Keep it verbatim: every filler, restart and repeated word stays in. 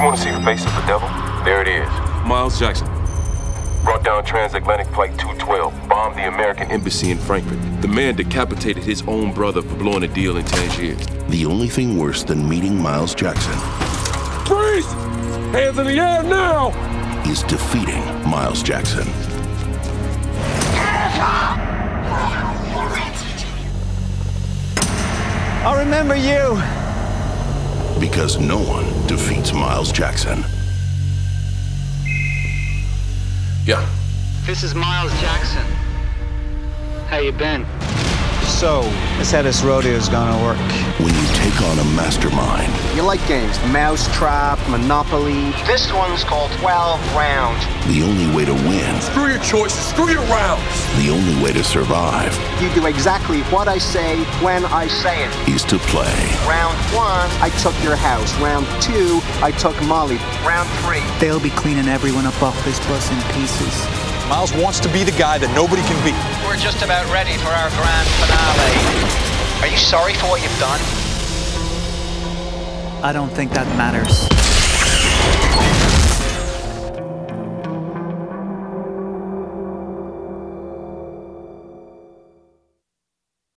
want to see the face of the devil? There it is. Miles Jackson. Brought down transatlantic flight two twelve, bombed the American embassy in Frankfurt. The man decapitated his own brother for blowing a deal in Tangier. The only thing worse than meeting Miles Jackson Freeze! Hands in the air now! is defeating Miles Jackson. I remember you! Because no one defeats Miles Jackson. Yeah. This is Miles Jackson. How you been? So, this how this rodeo's gonna work. When you take on a mastermind, You like games, Mousetrap, Monopoly. This one's called twelve round. the only way to win, Screw your choices, screw your rounds! the only way to survive, You do exactly what I say when I say it. is to play. Round one, I took your house. Round two, I took Molly. Round three. They'll be cleaning everyone up off this bus in pieces. Miles wants to be the guy that nobody can beat. We're just about ready for our grand finale. Are you sorry for what you've done? I don't think that matters.